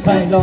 快乐。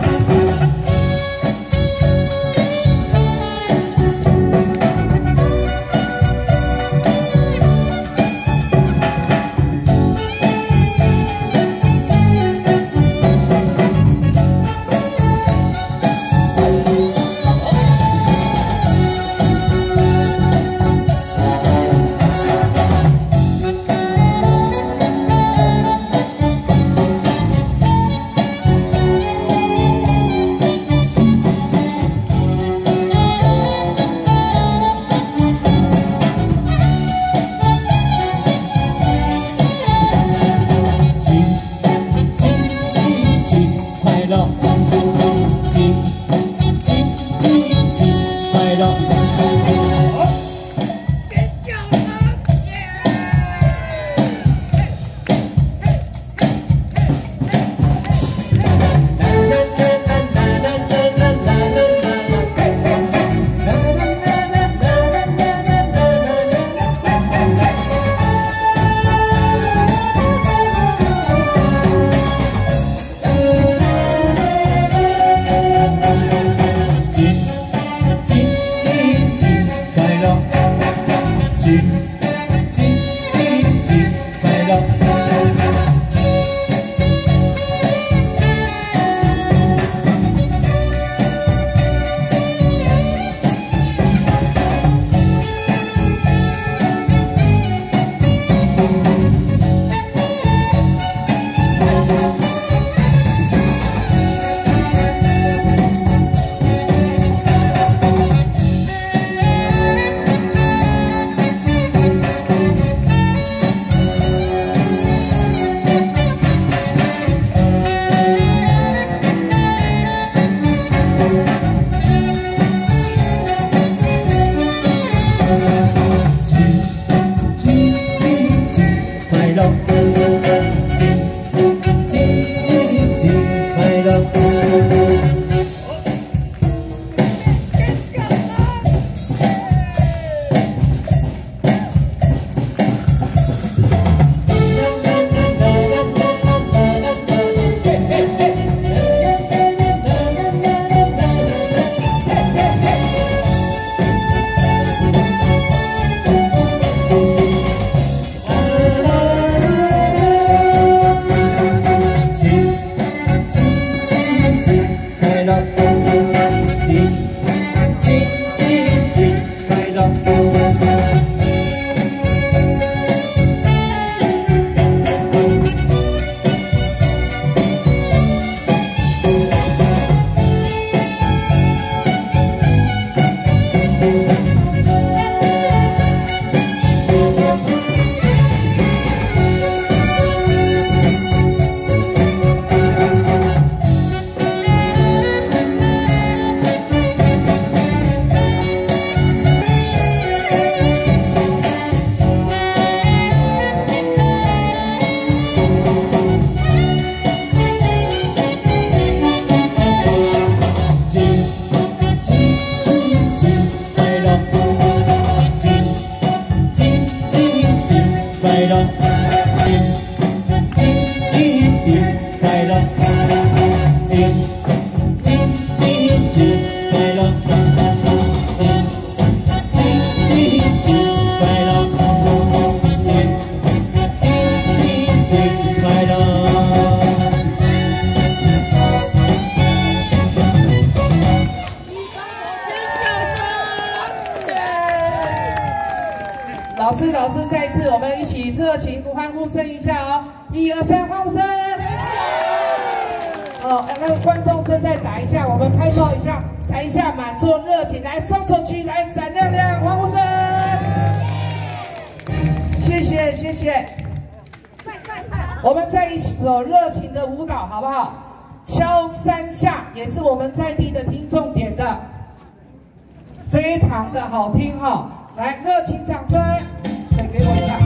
老师，再一次我们一起热情欢呼声一下哦！1、2、3，欢呼声！哦，那个观众声再打一下，我们拍照一下，台下满座热情，来双手举起来，闪亮亮，欢呼声！谢谢谢谢。我们再一起走热情的舞蹈，好不好？敲3下也是我们在地的听众点的，非常的好听哈！来，热情掌声！再给我一下。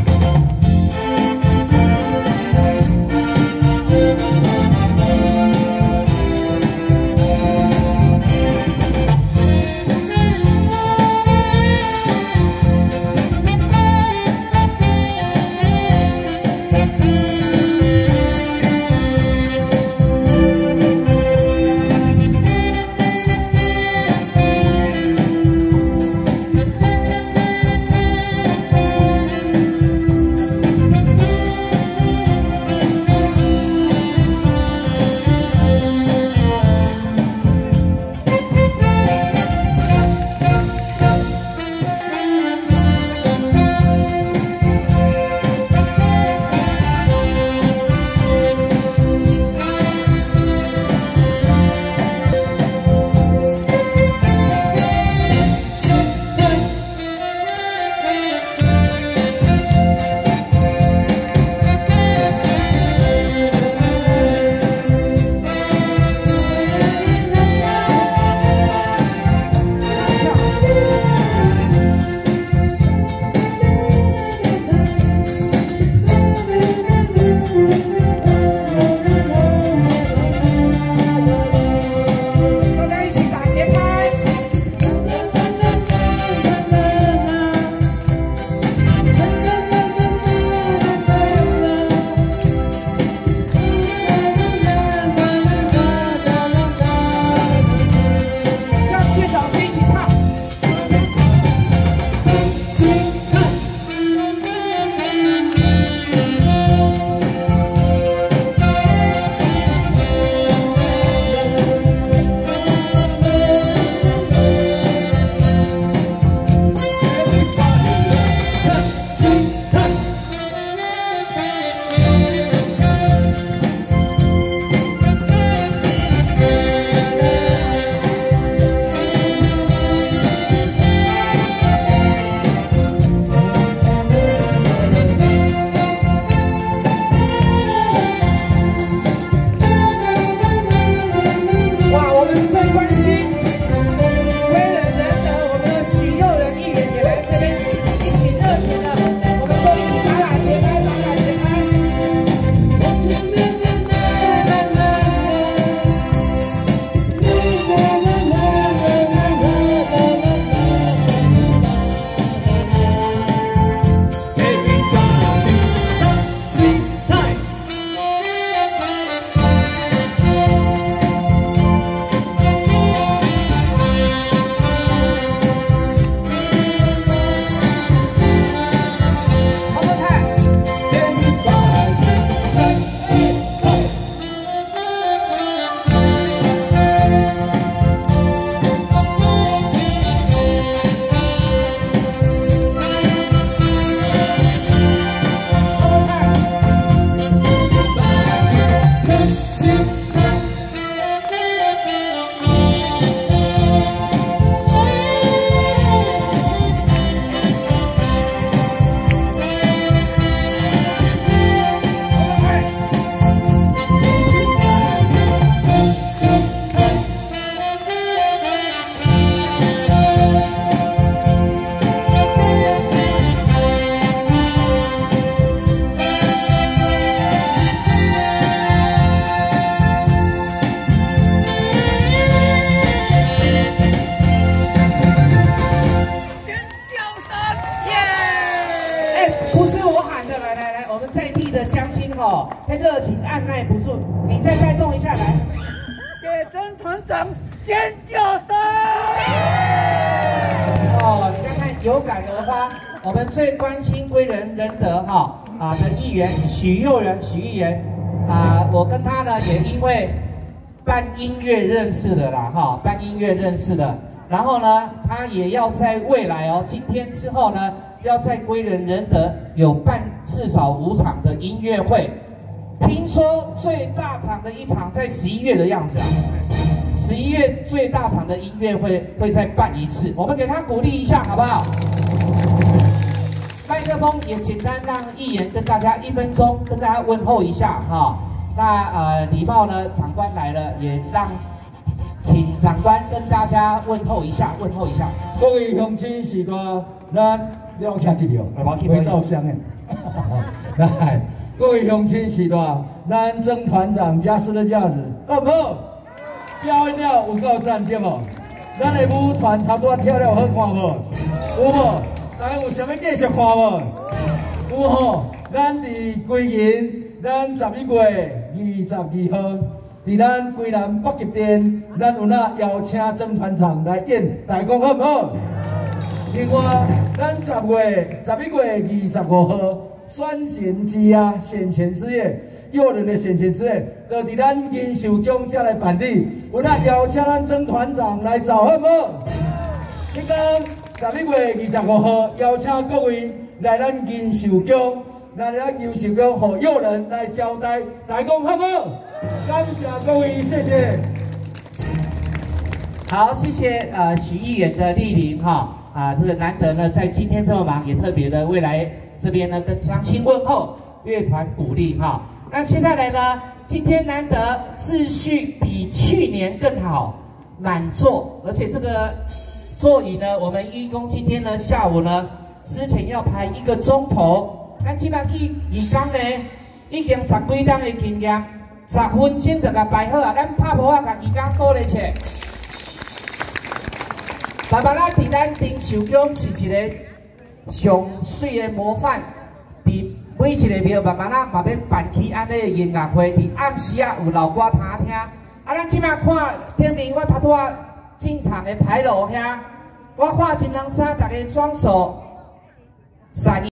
耐不住，你再带动一下来。 给曾团长尖叫声！ 哦，你看看有感而发，我们最关心归仁仁德的议员许议员我跟他呢也因为办音乐认识的啦办音乐认识的，然后呢他也要在未来今天之后呢要在归仁仁德有办至少5场的音乐会，听说最大场的一场在11月的样子11月最大场的音乐会再办一次，我们给他鼓励一下好不好？麦克风也简单让议员跟大家1分钟跟大家问候一下那礼貌呢，长官来了也请长官跟大家问候一下。 各位乡亲时代，咱了起去了，会照相的。来，各位乡亲时代，咱曾团长加4的架子，好不好？表演了有够赞对无？咱的舞团头拄跳了好看无？有无？大家有啥物继续看无？有吼，咱伫归仁，咱11月22号，伫咱归南北极殿，咱有邀请曾团长来演，大家讲好不好？另外，咱11月25号，选前之夜、选前之夜。诱人的选前之夜，就伫咱银寿宫才来办理。有邀请咱曾团长来走，好不好？迄天11月25号，邀请各位来咱银寿宫，来咱银寿宫，互诱人来招待，来讲好不好？感谢各位，谢谢。 好，谢谢许议员的莅临这个难得呢，在今天这么忙，也特别的未来这边呢跟乡亲问候，乐团鼓励那接下来呢，今天难得秩序比去年更好，满座，而且这个座椅呢，我们义工今天呢下午呢之前要排1个钟头，咱即摆去义工呢已经10几档的经验，10分钟就甲排好咱拍鼓甲义工鼓励起来。慢慢伫咱丁寿宫是一个上水的模范，伫每一个庙慢慢嘛要办起安尼的音乐会，伫暗时有老歌通听。咱即摆看顶面我头拄进场的牌楼遐，我看一两三，大家双手闪。